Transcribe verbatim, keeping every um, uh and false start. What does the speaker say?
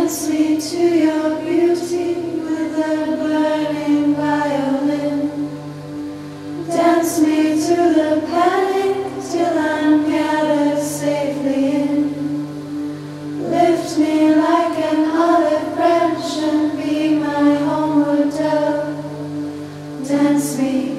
Dance me to your beauty with a burning violin. Dance me to the panic till I'm gathered safely in. Lift me like an olive branch and be my homeward dove. Dance me